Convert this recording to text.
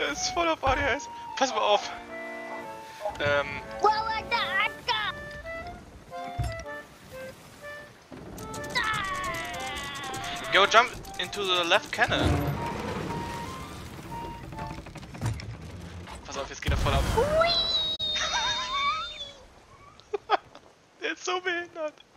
Der ist voll auf ADHS. Pass mal auf. Go jump into the left cannon. Pass auf, jetzt geht er voll ab. Der ist so behindert.